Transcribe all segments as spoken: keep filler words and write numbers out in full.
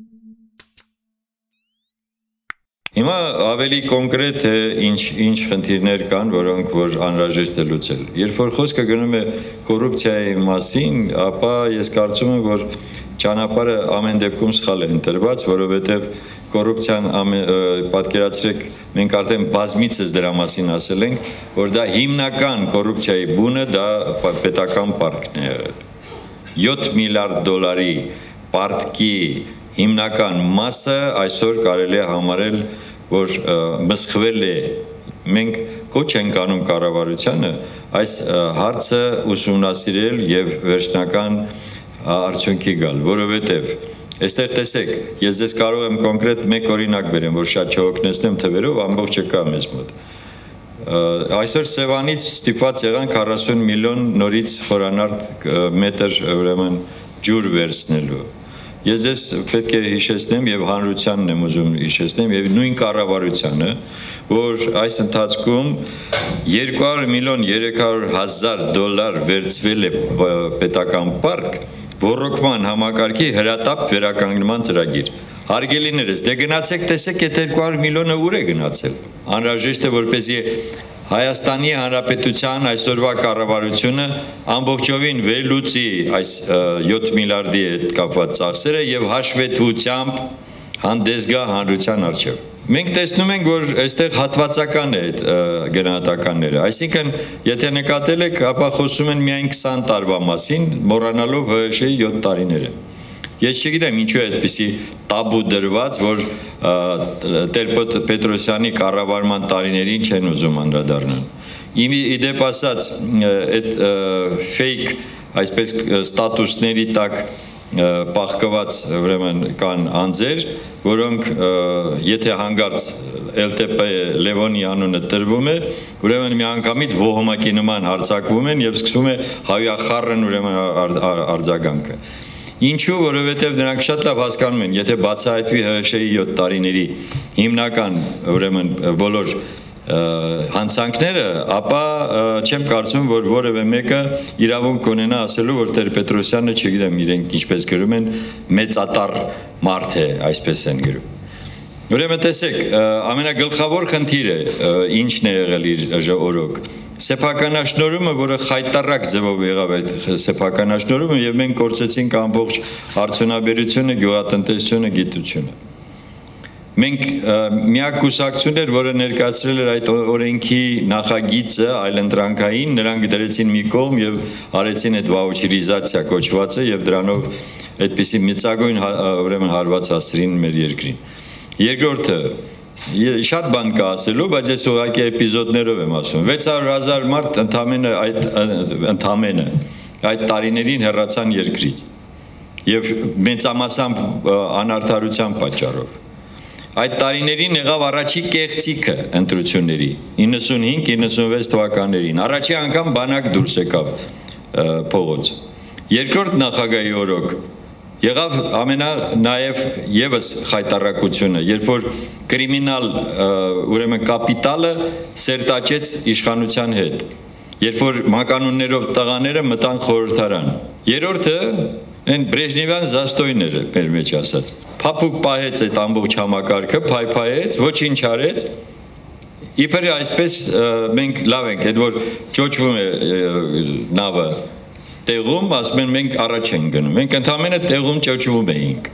Հիմա ավելի կոնկրետ է ինչ խնդիրներ կան, որոնք որ անհրաժեշտ է լուծել։ Երբ որ խոսքը գնում է կոռուպցիայի մասին, ապա ես կարծում եմ, որ ճանապարհը ամեն դեպքում սխալ է ընտրված, որովհետև կոռուպցիան պատկերացրեք, մենք արդեն բազմիցս դրա մասին ասել ենք, որ դա հիմնական կոռուպցիայի բունը դա պետական պարտքն է եղել։ յոթ միլիարդ դոլարի պարտքի հիմնական մասը այսօր կարելի է համարել, որ մսխվել է, մենք կոչ ենք անում կառավարությանը այս հարցը ուսումնասիրել եւ վերջնական արդյունքի գալ, որովհետեւ այստեղ տեսեք, ես ձեզ կարող եմ կոնկրետ մեկ օրինակ բերեմ, որ շատ չհոգնեցնեմ թվերով, ամբողջը կա մեզ մոտ։ Այսօր Սևանից ստիպված եղանք քառասուն միլիոն նորից խորանարդ մետր ուրեմն ջուր վերցնելու։ Ես ձեզ պետք է հիշեցնեմ եւ հանրությանն եմ ուզում հիշեցնեմ եւ նույն կառավարությանը, որ այս ընթացքում երկու հարյուր միլիոն երեք հարյուր հազար դոլար վերցվել է պետական պարկ ոռոգման համակարգի հրատապ վերականգնման ծրագիր։ Հարգելիներս, դե գնացեք տեսեք, այդ երկու հարյուր միլիոնը ուր է գնացել։ Անհրաժեշտ է որպեսզի Հայաստանի Հանրապետության այսօրվա կառավարությունը ամբողջովին վերլուծի այս յոթ միլիարդի հետ կապված ծախսերը եւ հաշվետվությամբ հանդես գա հանրության առջեւ։ Մենք տեսնում ենք, որ այստեղ հատվածական է այդ գնահատականները, այսինքն եթե նկատել եք, ապա խոսում են միայն քսան տարվա մասին, մոռանալով ՀՀՇ-ի յոթ տարիները։ Ես չգիտեմ ինչու է այդպիսի տաբու դրված, որ Տեր-Պետրոսյանի կառավարման տարիներին չեն ուզում անդրադառնալ։ Իդեպ ասած, այդ ֆեյք, այսպես ստատուսների տակ պահկված ուրեմն կան անձեր, որոնք եթե հանգարց Էլ Տե Պե Լևոնի անունը տրվում է, ուրեմն միանգամից ոհմակի նման հարձակվում են եւ սկսվում է հայախառն ուրեմն արձագանքը։ Ինչու, որովհետև նրանք շատ լավ հասկանում են, եթե բացահայտվի ՀՀՇ-ի յոթ տարիների հիմնական ուրեմն բոլոր հանցանքները, ապա չեմ կարծում, որ որևէ մեկը իրավունք կունենա ասելու, որ Տեր-Պետրոսյանը, չգիտեմ, իրենք ինչպես գրում են, մեծատար մարդ է, այսպես են գրում։ Ուրեմն տեսեք, ամենագլխավոր խնդիրը ինչն է եղել իր օրոք։ Սեփականաշնորհումը, որը խայտառակ ձևով եղավ այդ սեփականաշնորհումը եւ մենք կորցեցինք ամբողջ արդյունաբերությունը, գյուղատնտեսությունը, գիտությունը։ Մենք միակ կուսակցությունն էր, որը ներկայացրել էր այդ օրենքի նախագիծը այլընտրանքային, նրանք դրեցին մի կողմ եւ արեցին այդ վաուչերիզացիա կոչվածը եւ դրանով այդպիսի մեծագույն ուրեմն հարված հասցրին մեր երկրին։ Երկրորդը շատ բան կա ասելու, բայց ես ուղղակի էպիզոդներով եմ ասում։ վեց հարյուր հազար մարդ ընդամենը այդ ընդամենը այդ տարիներին հեռացան երկրից եւ մեծամասամբ անարդարության պատճառով։ Այդ տարիներին եղավ առաջի կեղծիքը ընտրությունների իննսունհինգ իննսունվեց թվականներին։ Առաջի անգամ բանակ դուրս եկավ փողոց։ Երկրորդ նախագահի օրոք եղավ ամենա նաև եւս խայտառակությունը, երբ որ կրիմինալ ուրեմն կապիտալը սերտաճեց իշխանության հետ, երբ որ մականուններով տղաները մտան խորհրդարան։ Երրորդը այն Բրեժնևյան զաստոյներ էր մեր մեջ ասած։ Փափուկ պահեց այդ ամբողջ համակարգը, փայփայեց, ոչինչ արեց։ Իբր այսպես մենք լավ ենք, այդ որ ճոճվում է նավը տեղում, ասում են մենք առաջ ենք գնում, մենք ընդամենը տեղում ճոճվում էինք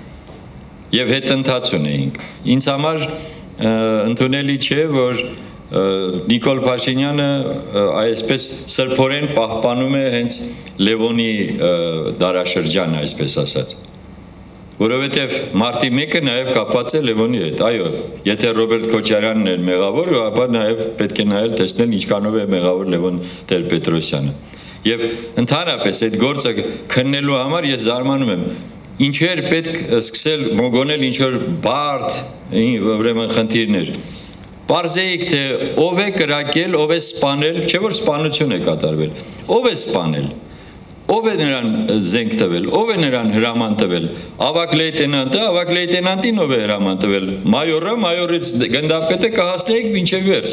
եւ հետընթաց ունեինք։ Ինձ համար ընդունելի չէ, որ Նիկոլ Փաշինյանը այսպես սրբորեն պահպանում է հենց Լևոնի դարաշրջանը, այսպես ասած, որովհետև մարտի մեկը նաև կապված է Լևոնի հետ։ Այո, եթե Ռոբերտ Քոչարյանն էր մեղավոր, ապա նաև պետք է նայել տեսնել ինչքանով է մեղավոր Լևոն Տեր-Պետրոսյանը։ Եվ ընդհանրապես այդ գործը քննելու համար ես զարմանում եմ, ինչու էր պետք սկսել մոգոնել ինչ-որ բարդ ուրեմն խնդիրներ։ Պարզեիք, թե ով է կրակել, ով է սպանել, չէ որ սպանություն է կատարվել, ով է սպանել, ով է նրան զենք տվել, ով է նրան հրաման տվել, ավագ լեյտենանտը, ավագ լեյտենանտին ով է հրաման տվել, մայորը, մայորից գնդապետը կհասնեիք մինչև վերջ։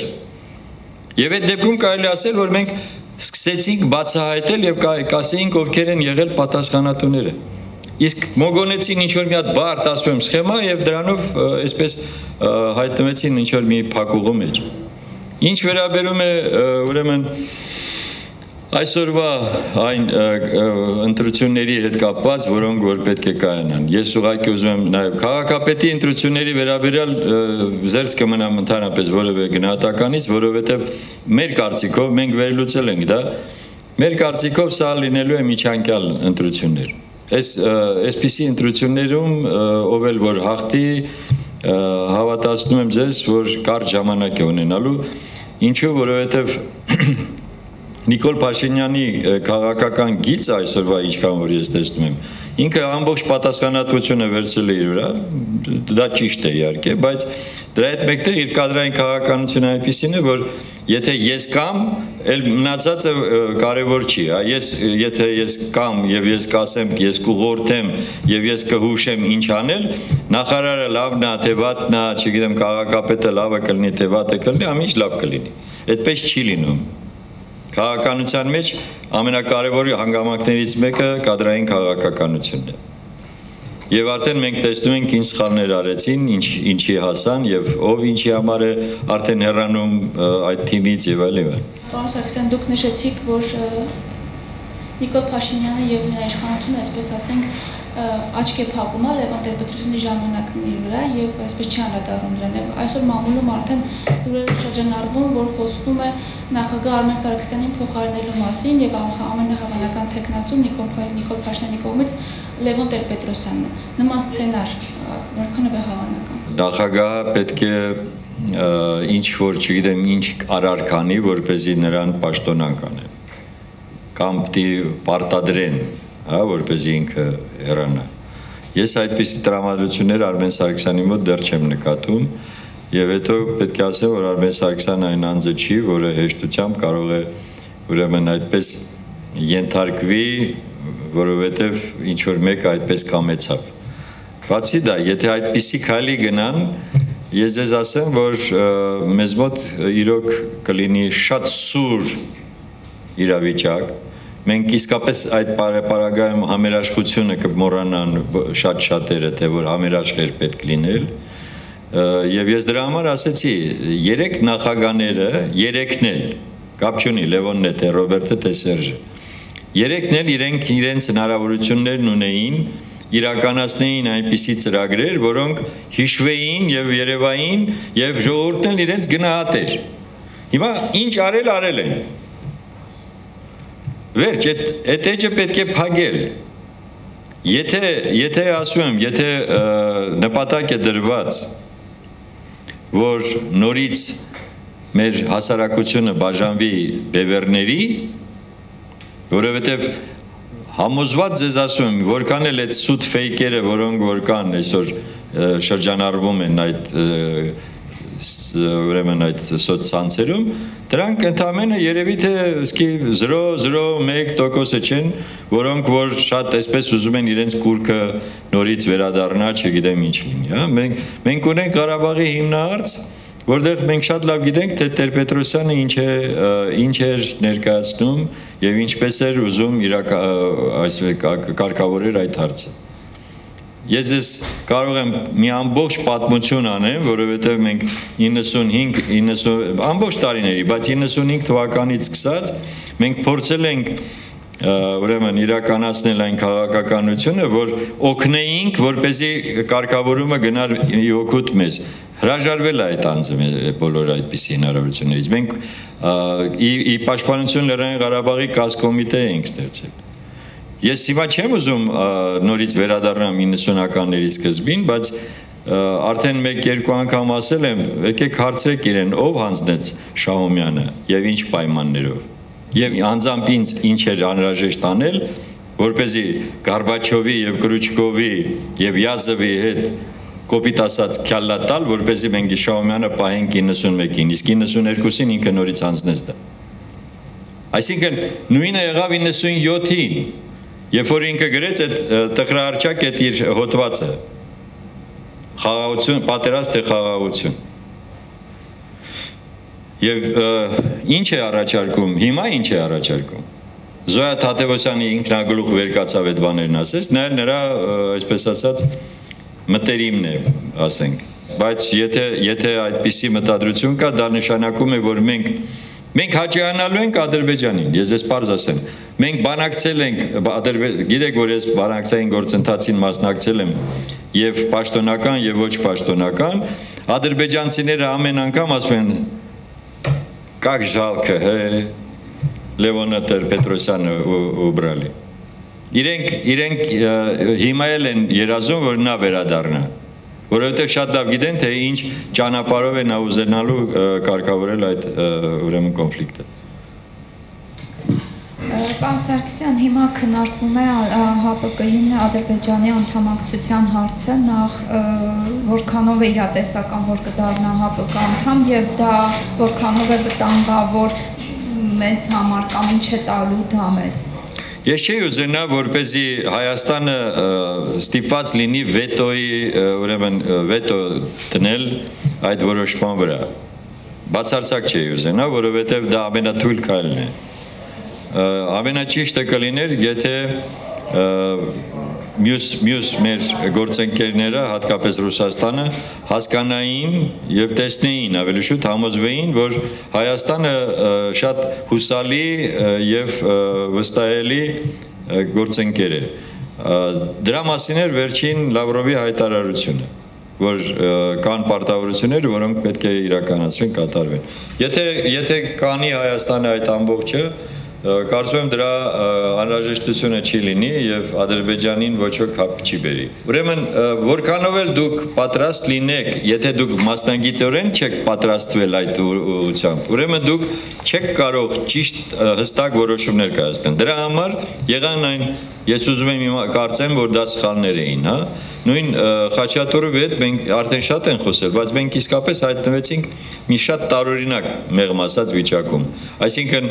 Եվ այդ դեպքում կարելի ասել, որ մենք սկսեցինք բացահայտել եւ կասեինք ովքեր են եղել պատասխանատուները։ Իսկ մոգոնեցին ինչ-որ մի հատ բարդ, ասում եմ, սխեմա եւ դրանով այսպես հայտնվեցին ինչ-որ մի փակուղու մեջ։ Ինչ վերաբերում է ուրեմն այսօրվա այն ընտրությունների հետ կապված, որոնք որ պետք է կայանան։ Ես ուղղակի ուզում եմ նաև քաղաքապետի ընտրությունների վերաբերյալ զերծ կմնամ ընդհանրապես որևէ գնահատականից, որովհետև մեր կարծիքով մենք վերլուծել ենք դա, մեր կարծիքով սա լինելու է միջանկյալ ընտրություններ։ Այս այսպիսի ընտրություններում ով էլ որ հաղթի, հավատացնում եմ ձեզ, որ կարճ ժամանակ է ունենալու, ինչու, որովհետև Նիկոլ Փաշինյանի քաղաքական գիծը այսօրվա ինչքան որ ես տեսնում եմ, ինքը ամբողջ պատասխանատվությունը վերցրել է իր վրա, դա ճիշտ է իհարկե, բայց դրա հետ մեկտեղ իր կադրային քաղաքականությունը այնպիսին է, որ եթե ես կամ, էլ մնացածը կարևոր չի, ես եթե ես կամ եւ ես կասեմ, ես կուղղորդեմ եւ ես կհուշեմ ինչ անել, նախարարը լավն է, թե վատն է, չգիտեմ, քաղաքապետը լավը կլինի, թե վատը կլինի, ամիջ լավ կլինի։ Այդպես չի լինում։ Քաղաքականության մեջ ամենակարևոր հանգամանքներից մեկը կադրային քաղաքականությունն է։ Եվ արդեն մենք տեսնում ենք ինչ սխալներ արեցին, ինչ, ինչի հասան եւ ով ինչի համար է արդեն հեռանում այդ թիմից եւ այլն։ Պարոն Սարգսյան, դուք նշեցիք, որ Նիկոլ Փաշինյանը եւ նրա իշխանությունը, այսպես ասենք, աչք է փակում Լևոն Տեր-Պետրոսյանի ժամանակների վրա եւ այսպես չի անդրադառնում դրան։ Այսօր մամուլում արդեն դուրեր շրջանառվում, որ խոսվում է նախագահ Արմեն Սարգսյանին փոխարինելու մասին եւ ամենահավանական տեխնացու Նիկոլ Նիկոլ Փաշինյանի կողմից Լևոն Տեր-Պետրոսյանն է։ Նման սցենար որքան է հավանական։ Նախագահը պետք է ինչ որ, չգիտեմ, ինչ արարքանի, որպեսզի նրան պաշտոնանկ անեն։ Կամ պիտի պարտադրեն, հա, որպեսզի ինքը հեռանա։ Ես այդպիսի տրամադրություններ Արմեն Սարգսյանի մոտ դեռ չեմ նկատում, եւ հետո պետք է ասեմ, որ Արմեն Սարգսյանը այն անձը չի, որը հեշտությամբ կարող է ուրեմն այդպես ենթարկվի, որովհետեւ ինչ որ մեկը այդպես կամեցավ։ Բացի դա, եթե այդպիսի քայլի գնան, ես ձեզ ասեմ, որ մեզ մոտ իրոք կլինի շատ սուր իրավիճակ։ Մենք իսկապես այդ պարագայում համերաշխությունը կմոռանան շատ շատերը, թե որ համերաշխեր պետք լինել, եւ ես դրա համար ասեցի, երեք նախագահները, երեքն էլ, կապ չունի Լևոնն է, թե Ռոբերտը, թե Սերժը, երեքն էլ իրենք իրենց հնարավորություններն ունեին, իրականացնեին այնպիսի ծրագրեր, որոնք հիշվեին եւ երևային եւ ժողովուրդն էլ իրենց գնահատեր։ Հիմա ինչ արել արել են։ Վերջ, այդ էջը պետք է փակել։ Եթե, եթե ասում եմ, եթե նպատակ է դրված, որ նորից մեր հասարակությունը բաժանվի բևեռների, որովհետև համոզված ձեզ ասում եմ, որքան էլ այդ սուտ ֆեյքերը, որոնք որ կան այսօր շրջանառվում են այդ ուրեմն այդ սոցցանցերում, դրանք ընդամենը երևի թե զրո զրո մեկ տոկոսը չեն, որոնք որ շատ այսպես ուզում են իրենց կուրքը նորից վերադառնա, չգիտեմ ինչ լինի, հա, մենք մենք ունենք Ղարաբաղի հիմնահարց, որտեղ մենք շատ լավ գիտենք, թե Տեր-Պետրոսյանը ինչ է ինչ էր ներկայացնում եւ ինչպես էր ուզում այսպես կարգավորել այդ հարցը։ Ես ձեզ կարող եմ մի ամբողջ պատմություն անեմ, որովհետև մենք իննսունհինգ իննսուն ամբողջ տարիների, բայց իննսունհինգ թվականից սկսած մենք փորձել ենք ուրեմն իրականացնել այն քաղաքականությունը, որ օգնեինք, որպեսզի կարգավորումը գնար օգուտ մեզ։ Հրաժարվել է այդ անձը բոլոր այդպիսի հնարավորություններից։ Մենք ի պաշտպանություն Լեռնային Ղարաբաղի կազմկոմիտե ենք ստեղծել։ Ես հիմա չեմ ուզում նորից վերադառնամ իննսունականների սկզբին, բայց արդեն մեկ-երկու անգամ ասել եմ, եկեք հարցրեք իրեն, ով հանձնեց Շահումյանը եւ ինչ պայմաններով։ Եվ անձամբ ինձ ինչ էր անհրաժեշտ անել, որպեսզի Գորբաչովի եւ Կրուչկովի եւ Յազովի հետ կոպիտ ասած քյալլա տալ, որպեսզի մենք Շահումյանը պահենք իննսունմեկին, իսկ իննսուներկուսին ինքը նորից հանձնեց դա։ Այսինքն նույնը եղավ իննսունյոթին, երբ որ ինքը գրեց այդ տխրահարճակ այդ իր հոդվածը, խաղաղություն, պատերազմ թե խաղաղություն։ Եվ ինչ է առաջարկում, հիմա ինչ է առաջարկում։ Զոյա Թադևոսյանի ինքնագլուխ վերկացավ այդ բաներն ասես, նա նրա այսպես ասած մտերիմն է, ասենք, բայց եթե եթե այդպիսի մտադրություն կա, դա նշանակում է, որ մենք մենք հաճանալու ենք Ադրբեջանին, ես ես պարզ ասեմ, մենք բանակցել ենք, գիտեք, որ ես բանակցային գործընթացին մասնակցել եմ եւ պաշտոնական եւ ոչ պաշտոնական, ադրբեջանցիները ամեն անգամ ասում են как жалко, Լևոնը Պետրոսյանը ուբրալի։ Իրենք իրենք հիմա էլ են երազում, որ նա վերադառնա, որովհետև շատ լավ գիտեն, թե ինչ ճանապարհով է նա ուզենալու կարգավորել այդ ուրեմն կոնֆլիկտը։ Պարոն Սարգսյան, հիմա քննարկվում է ՀԱՊԿ-ին Ադրբեջանի անդամակցության հարցը, նախ որքանով է իրատեսական, որ կդառնա ՀԱՊԿ անդամ եւ դա որքանով է վտանգավոր մեզ համար կամ ինչ է տալու դա մեզ։ Ես չի ուզենա, որպեսզի Հայաստանը ստիպված լինի վետոյի, ուրեմն վետո դնել այդ որոշման վրա։ Բացարձակ չի ուզենա, որովհետև դա ամենաթույլ քայլն է։ Ամենաճիշտը կլիներ, եթե մյուս մյուս մեր գործընկերները, հատկապես Ռուսաստանը, հասկանային եւ տեսնեին, ավելի շուտ համոզվեին, որ Հայաստանը շատ հուսալի եւ վստահելի գործընկեր է։ Դրա մասին էր վերջին Լավրովի հայտարարությունը, որ կան պարտավորություններ, որոնք պետք է իրականացվեն, կատարվեն։ Եթե եթե կանի Հայաստանը այդ ամբողջը, կարծում եմ դրա անհրաժեշտությունը չի լինի եւ Ադրբեջանին ոչ ոք հապ չի բերի։ Ուրեմն որքանով էլ դուք պատրաստ լինեք, եթե դուք մասնագիտորեն չեք պատրաստվել այդ ուղղությամբ, ուրեմն դուք չեք կարող ճիշտ հստակ որոշումներ կայացնել։ Դրա համար եղան այն, ես ուզում եմ կարծեմ, որ դա սխալներ էին, հա։ Նույն Խաչատուրովի հետ մենք արդեն շատ են խոսել, բայց մենք իսկապես հայտնվեցինք մի շատ տարօրինակ մեղմ ասած վիճակում։ Այսինքն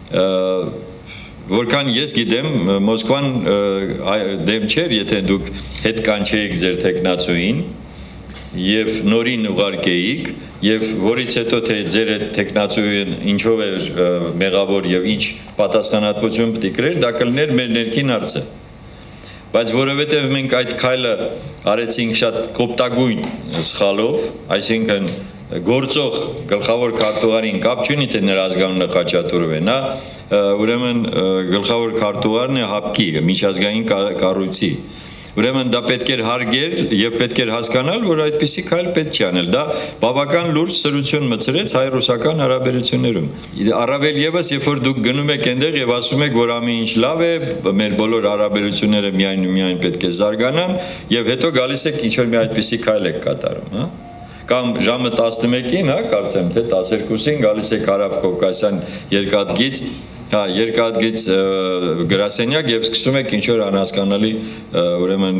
որքան ես գիտեմ, Մոսկվան դեմ չէր, եթե դուք հետ կանչեիք ձեր տեխնացուին եւ նորին ուղարկեիք եւ որից հետո թե ձեր այդ տեխնացուին ինչով էր մեղավոր եւ ինչ պատասխանատվություն պետք է կրեր, դա կլիներ մեր ներքին հարցը։ Բայց որովհետեւ մենք այդ քայլը արեցինք շատ կոպտագույն սխալով, այսինքն գործող գլխավոր քարտուղարին կապ չունի, թե նրա ազգանունը Խաչատուրով է, նա ուրեմն գլխավոր քարտուղարն է ՀԱՊԿ-ի, միջազգային կառույցի։ Ուրեմն դա պետք էր հարգել եւ պետք էր հասկանալ, որ այդպիսի քայլ պետք չի անել։ Դա բավական լուրջ սրություն մցրեց հայ-ռուսական հարաբերություններում։ Առավել եւս, երբ որ դուք գնում եք այնտեղ եւ ասում եք, որ ամեն ինչ լավ է, մեր բոլոր հարաբերությունները միայն ու միայն պետք է զարգանան, եւ հետո գալիս եք ինչ-որ մի այդպիսի քայլ եք կատարում, հա։ Կամ ժամը տասնմեկին, հա, կարծեմ, թե տասներկուսին գալիս է Հարավ Կովկասյան երկաթգիծ, հա, երկաթգիծ գրասենյակ եւ սկսում եք ինչ-որ անհասկանալի, ուրեմն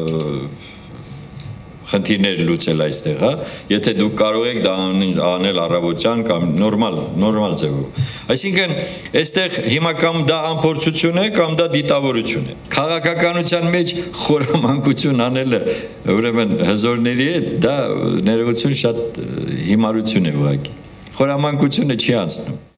խնդիրներ լուծել այստեղ, հա, եթե դուք կարող եք դա անել առավոտյան կամ նորմալ, նորմալ ձևով։ Այսինքն, այստեղ հիմա կամ դա անփորձություն է, կամ դա դիտավորություն է։ Քաղաքականության մեջ խորամանկություն անելը, ուրեմն հզորների հետ, դա ներողություն շատ հիմարություն է ուղղակի։ Խորամանկությունը չի անցնում։